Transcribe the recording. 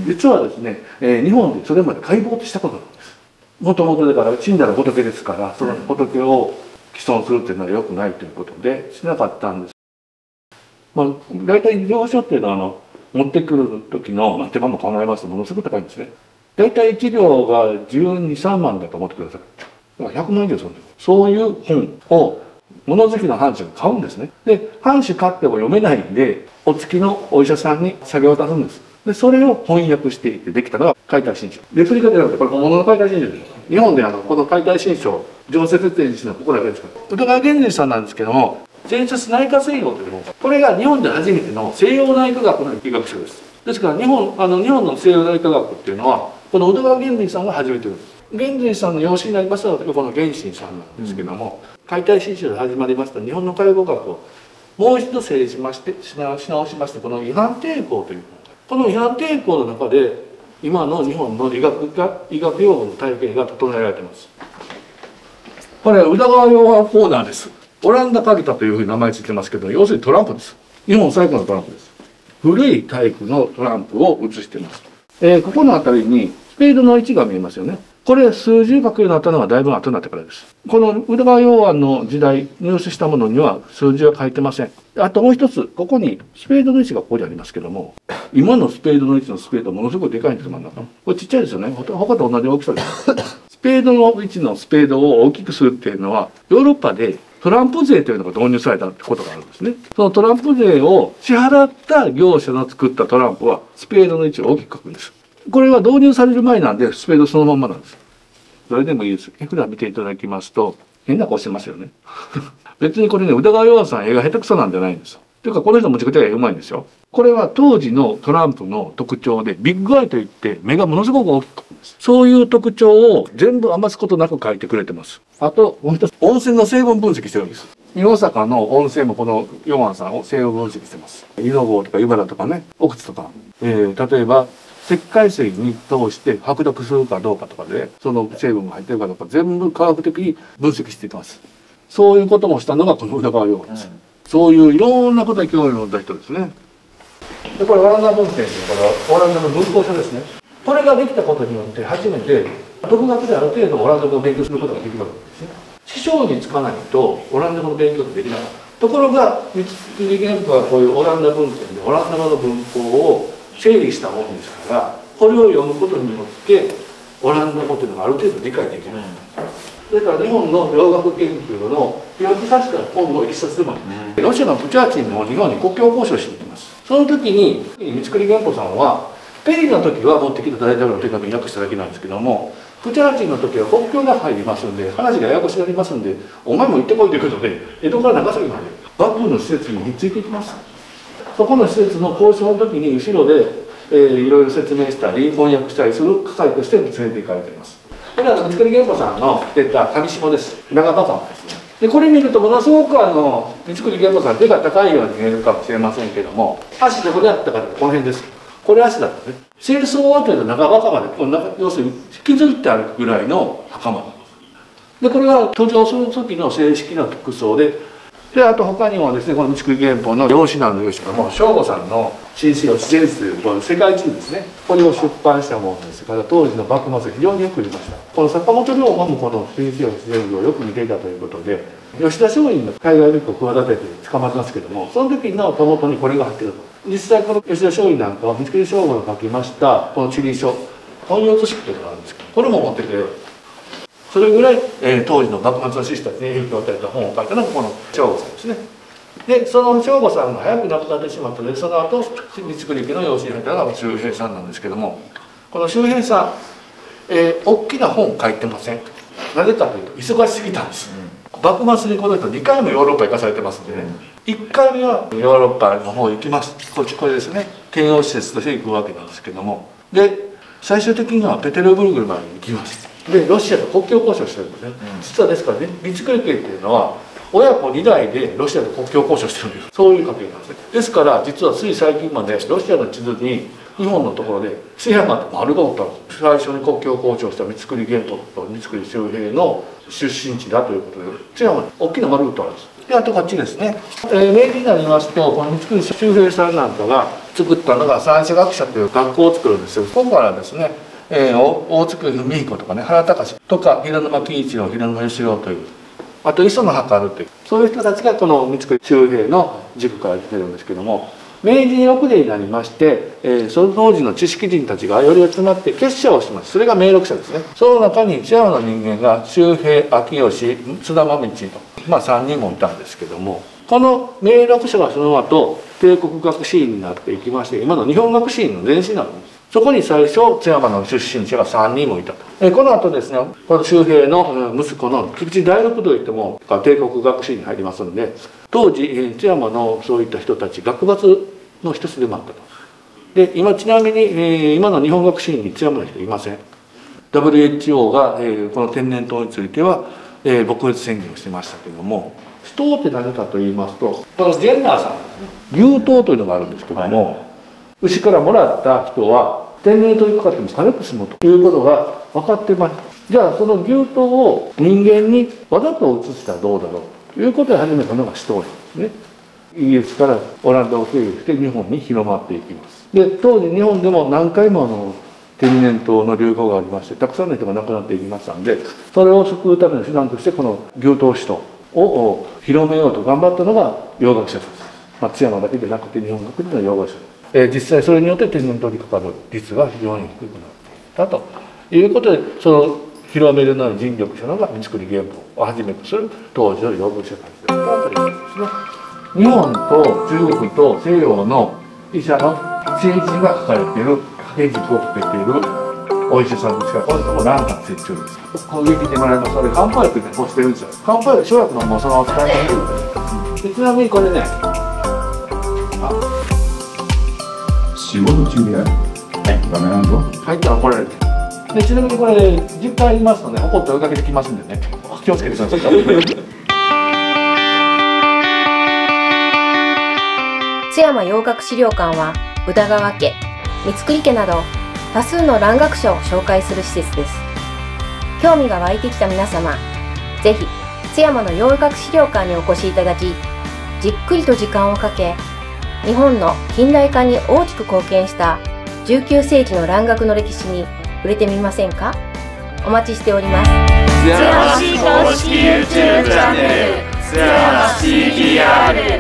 実はですね、日本でそれまで解剖ってしたことなんです。もともとだから死んだら仏ですから、その仏を毀損するっていうのは良くないということでしなかったんです。まあ、大体医療書っていうのは持ってくる時の手間も考えますとものすごく高いんですね。大体1両が12、3万だと思ってください。だから100万以上するんですよ。そういう本を物好きの藩士が買うんですね。で、藩士買っても読めないんで、お付きのお医者さんに下げ渡すんです。で、それを翻訳していってできたのが解体新書。レプリカじゃなくて、これ本物の解体新書です。日本でこの解体新書、常設展示してるのはここだけですから。宇田川源次さんなんですけども、前説内科西洋という本。これが日本で初めての西洋内科学の医学書です。ですから日本の西洋内科学っていうのは、この宇田川源次さんが始めてるんです。源次さんの養子になりましたのがこの源信さんなんですけども、解体新書で始まりました日本の介護学をもう一度整理し直しまして、この違反抵抗という、この違反抵抗の中で今の日本の医学用語の体系が整えられています。これは宇田川用法コーナーです。オランダカギタというふうに名前ついてますけど、要するにトランプです。日本最古のトランプです。古いタイプのトランプを写しています。ここの辺りにスペードの位置が見えますよね。これ数字を書くようになったのはだいぶ後になってからです。この宇田川用案の時代入手したものには数字は書いてません。あともう一つ、ここにスペードの位置がここにありますけども、今のスペードの位置のスペードはものすごくでかいんです、真ん中。これちっちゃいですよね。他と同じ大きさです。スペードの位置のスペードを大きくするっていうのは、ヨーロッパでトランプ税というのが導入されたってことがあるんですね。そのトランプ税を支払った業者の作ったトランプはスペードの位置を大きく書くんです。これは導入される前なんでスペードそのまんまなんです。それでもいいです。普段見ていただきますと変な顔してますよね。別にこれね、宇田川陽さん絵が下手くそなんじゃないんですよ。というかこの人もちゃくちゃ絵うまいんですよ。これは当時のトランプの特徴で、ビッグアイといって目がものすごく大きく描くんです。そういう特徴を全部余すことなく描いてくれてます。あともう一つ、温泉の成分分析してるんです。大阪の温泉もこのヨアンさんを成分分析してます。湯の郷とか湯原とかね、奥津とか、例えば石灰水に通して白濁するかどうかとかで、その成分が入ってるかどうか全部科学的に分析しています。そういうこともしたのがこの宇田川陽です。そういういろんなことに興味を持った人ですね。で、これオランダ文献というオランダの文法書ですね。これができたことによって初めて独学である程度オランダ語を勉強することができるわけですね。師匠につかないとオランダ語の勉強ってできなかった。ところが三菱原稿はこういうオランダ文献でオランダ語の文法を整理したものですから、これを読むことによってオランダ語というのがある程度理解できる。それから日本の洋楽研究の記録冊から本を一冊でも、ロシアのプチャーチンも日本に国境交渉していきます。その時に三栗原子さんはペリーの時は持ってきた大統領の手紙に訳しただけなんですけども、プチャーチンの時は国境が入りますんで話がややこしくなりますんで、お前も行ってこいということで江戸から長崎まで幕府の施設にひっついていきます。そこの施設の交渉の時に後ろで、いろいろ説明したり翻訳したりする係として連れて行かれています。これは三栗原子さんの出た上下です。長袴ですね。でこれ見るとものすごく三栗原子さん手が高いように見えるかもしれませんけども、足どこであったかってこの辺です。これ足だったね。戦争終わったら長袴でこんな要するに引きずってあるぐらいの袴で、これは登場する時の正式な服装で、あと他にもですね、この三栗原本の用紙なんですけども、正吾さんの新世自然史というこの世界地図ですね、これを出版したものですから、当時の幕末非常によく見ました。この坂本龍馬もこの新世自然史をよく見ていたということで、吉田松陰の海外旅行を企てて捕まってますけども、その時の手元にこれが入っていると。実際この吉田松陰なんかは三栗正吾が書きましたこの地理書本葉図式というのがあるんですけど、これも持ってきて、それぐらい、当時の幕末の志士たちに影響を与えた本を書いたのがこの正吾さんですね。でその正吾さんが早く亡くなってしまったので、その後三栗家の養子に入ったのが周平さんなんですけども、この周平さん、大きな本を書いてません。なぜかというと忙しすぎたんです。幕末にこの人2回もヨーロッパ行かされてますんでね、1回目はヨーロッパの方行きます。これですね、兼用施設として行くわけなんですけども、で最終的にはペテルブルクまで行きます。でロシアと国境交渉してるんですね。実はですからね、三栗家っていうのは親子2代でロシアと国境交渉してるんです。そういう家系なんですね。ですから実はつい最近までロシアの地図に日本のところで津山と丸がおったんです。最初に国境交渉した三栗玄徳と三栗周平の出身地だということで、津山に大きな丸がおったんです。であとこっちですね、明治になりますとこの三栗周平さんなんかが作ったのが三種学者という学校を作るんですよ。そこからですね、大津文彦とかね、原敬とか平沼喜一郎、平沼義郎という、あと磯野計という、そういう人たちがこの三越周平の塾から出てるんですけども、明治6年になりまして、その当時の知識人たちがより集まって結社をします。それが明六社ですね。その中に津山の人間が周平、秋吉、津田真道と、3人もいたんですけども、この明六社がその後帝国学士院になっていきまして、今の日本学士院の前身になるんです。そこに最初津山の出身者が3人もいたと。この後ですね、この周平の息子の菊池大六といっても帝国学士院に入りますので、当時津山のそういった人たち学閥の一つでもあったと。で今ちなみに、今の日本学士院に津山の人いません。 WHO が、この天然痘については、撲滅宣言をしてましたけども、死闘って何かと言いますと、このジェンナーさんですね、牛痘というのがあるんですけども、牛からもらった人は天然痘にかかっても軽く済むということが分かってます。じゃあその牛痘を人間にわざと移したらどうだろうということで始めたのが死闘なんですね。イギリスからオランダを経由して日本に広まっていきます。で当時日本でも何回も天然痘の流行がありまして、たくさんの人が亡くなっていきましたので、それを救うための手段としてこの牛痘死闘を広めようと頑張ったのが洋学者です。津山だけでなくて日本国での洋学者です。実際それによって天然痘にかかる率が非常に低くなっていったということで、その広めるのに尽力したのが三栗原法をはじめとする当時の洋学者たちだったということですね。日本と中国と西洋の医者の聖人が書かれている掛け軸をかけているお医者さんですから、この人も蘭学折衷です。攻撃でもらいます。それ漢方薬でこうしてるんですよ。漢方薬、生薬のもうそのまま使います。ちなみにこれね、 仕事中でダメなんぞ。 入ったら怒られる。でちなみにこれ10回言いますので、怒って追いかけてきますんでね、気をつけてください。 津山洋学資料館は宇田川家、三栗家など多数の蘭学者を紹介する施設です。興味が湧いてきた皆様、ぜひ津山の洋学資料館にお越しいただき、じっくりと時間をかけ、日本の近代化に大きく貢献した19世紀の蘭学の歴史に触れてみませんか？お待ちしております。 津山市公式 YouTube チャンネル、津山 CDR